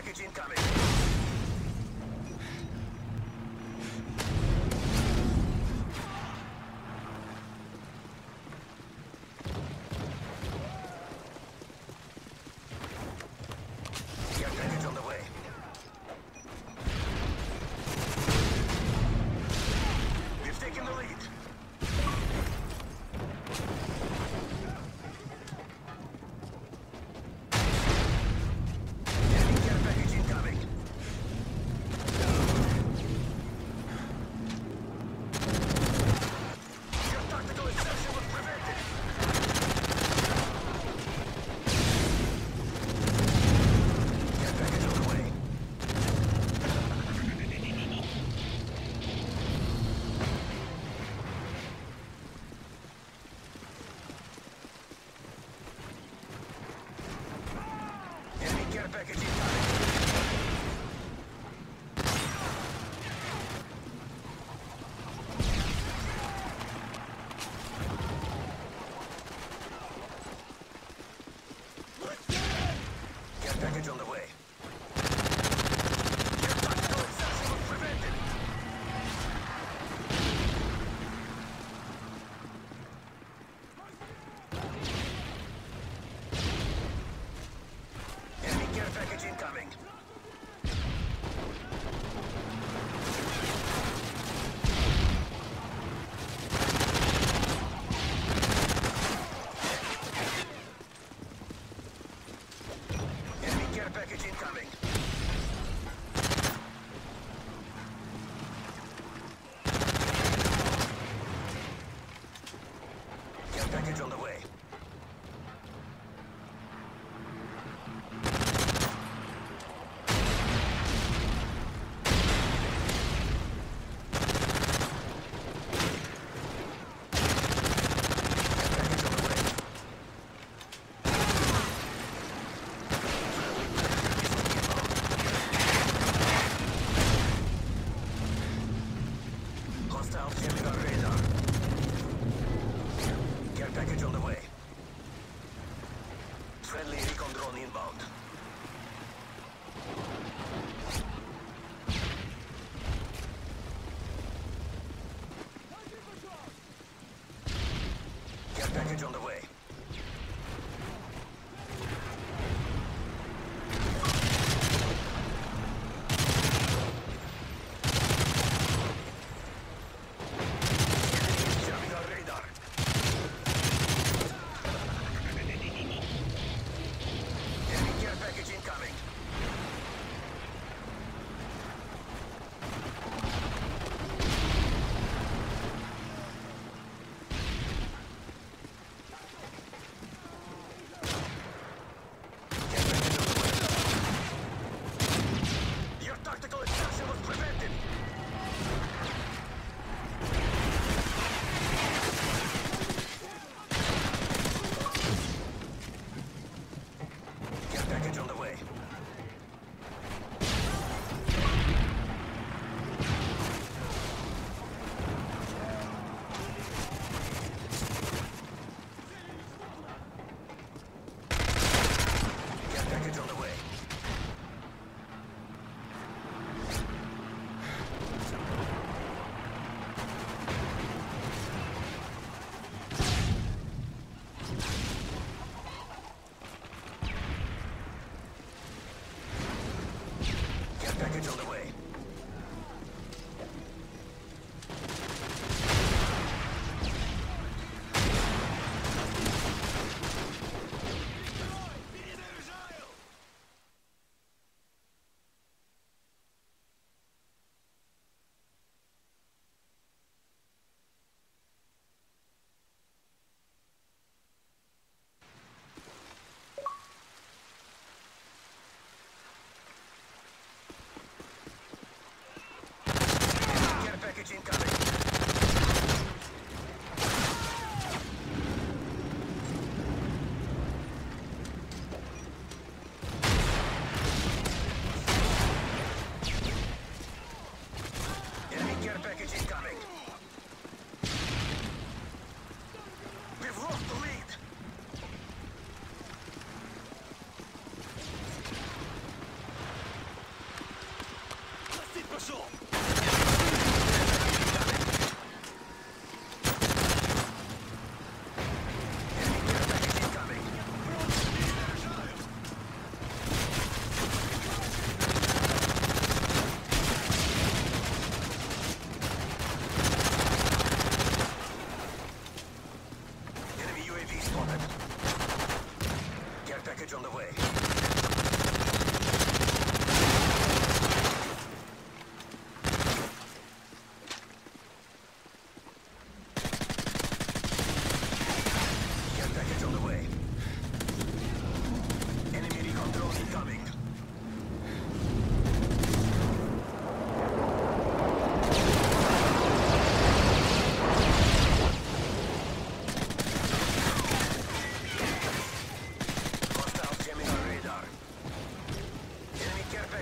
package incoming. Care package on the way. We've taken the lead. Care package incoming. Care package on the way. Your tactical exception was prevented. Enemy care package incoming. Enemy care package incoming. Care package on the way. Hostiles jamming our radar. Care package on the way. Friendly recon drone inbound. Care package on the way. Package incoming. Your tactical exception was prevented. Care package on the way. Care package on the way. Care package on the way.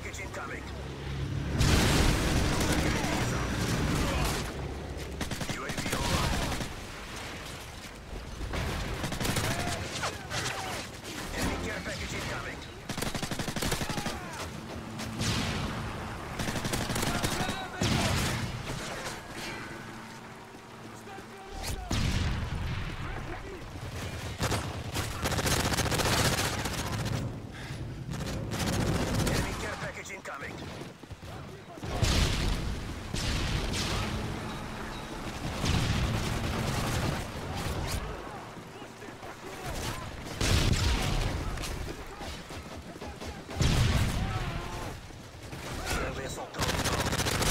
package incoming. UAV online. Enemy care package incoming. Enemy care package incoming. Friendly assault drone inbound.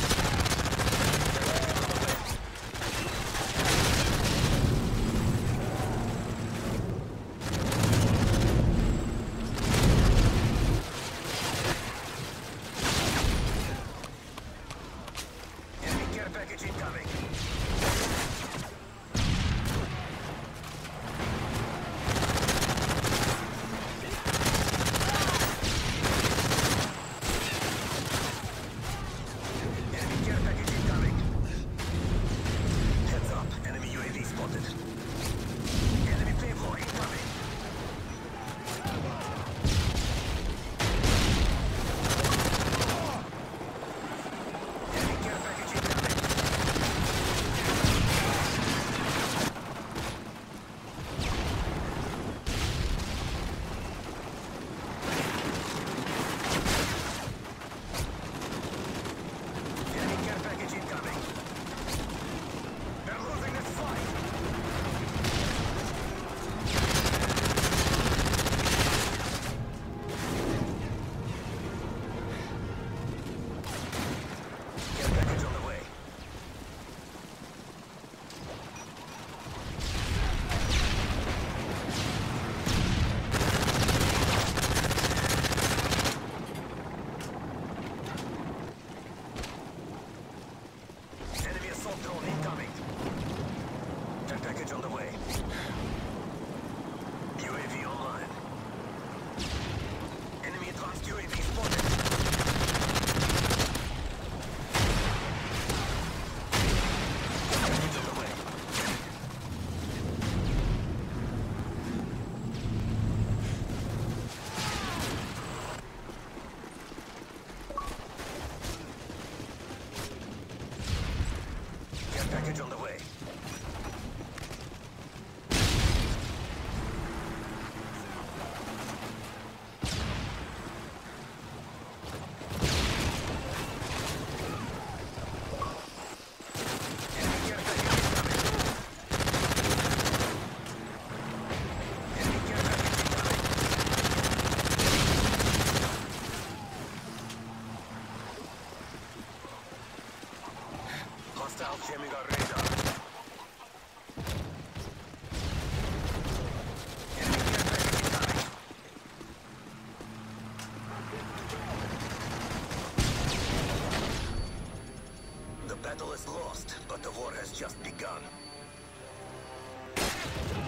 Enemy care package incoming. Enemy care package incoming. Heads up, enemy UAV spotted. Enemy payload incoming. Enemy care package incoming. Enemy care package incoming. They're losing this fight. Care package on the way. Enemy assault drone incoming. Care package on the way. UAV online. Enemy advanced UAV spotted. Care package on the way. Care package on the way. Enemy care package incoming. Enemy care package incoming. Hostile jamming our radar. Enemy care package incoming. The battle is lost, but the war has just begun.